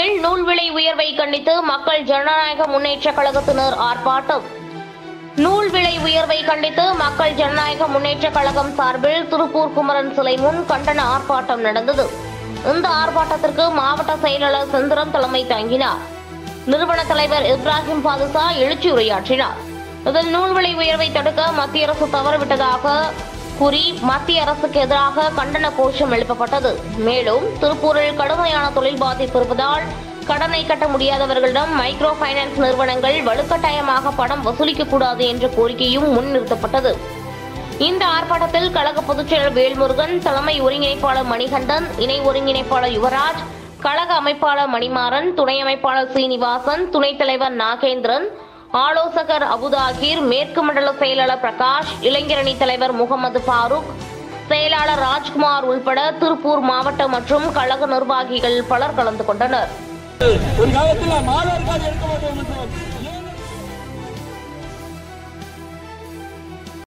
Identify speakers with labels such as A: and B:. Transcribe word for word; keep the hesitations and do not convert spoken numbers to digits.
A: திருப்பூரில் நூல் விலை உயர்வை கண்டித்து மக்கள் ஜனநாயக முன்னேற்ற கழகத்தினர் ஆர்ப்பாட்டம். நூல் விலை உயர்வை கண்டித்து மக்கள் ஜனநாயக முன்னேற்ற கழகம் சார்பில் திருப்பூர் குமரன் சிலை முன் கண்டன ஆர்ப்பாட்டம் நடந்தது. இந்த ஆர்ப்பாட்டத்திற்கு மாவட்ட செயலாளர் செந்திரன் தலைமை தாங்கினார். நிறுவன தலைவர் இப்ராஹிம் பாதுஷா எழுச்சி உரையாற்றினார். இதில் நூல் விலை உயர்வை தடுக்க மத்திய அரசு தவறிவிட்டதாக கூறி மத்திய அரசுக்கு எதிராக கண்டன கோஷம் எழுப்பப்பட்டது. மேலும் திருப்பூரில் கடுமையான தொழில் பாதிப்பு இருப்பதால் கடனை கட்ட முடியாதவர்களிடம் மைக்ரோ பைனான்ஸ் நிறுவனங்கள் வலுக்கட்டாயமாக பணம் வசூலிக்க கூடாது என்ற கோரிக்கையும் முன்னிறுத்தப்பட்டது. இந்த ஆர்ப்பாட்டத்தில் கழக பொதுச்செயலர் வேல்முருகன், தலைமை ஒருங்கிணைப்பாளர் மணிகண்டன், இணை ஒருங்கிணைப்பாளர் யுவராஜ், கழக அமைப்பாளர் மணிமாறன், துணை அமைப்பாளர் சீனிவாசன், துணைத் தலைவர் நாகேந்திரன், ஆலோசகர் அபுதாகிர், மேற்கு மண்டல செயலாளர் பிரகாஷ், இளைஞரணி தலைவர் முகமது பாரூக், செயலாளர் ராஜ்குமார் உள்பட திருப்பூர் மாவட்ட மற்றும் கழக நிர்வாகிகள் பலர் கலந்து கொண்டனர்.
B: ஒரு காலத்தில் மாணவர்கள் எடுக்க மாட்டோம்.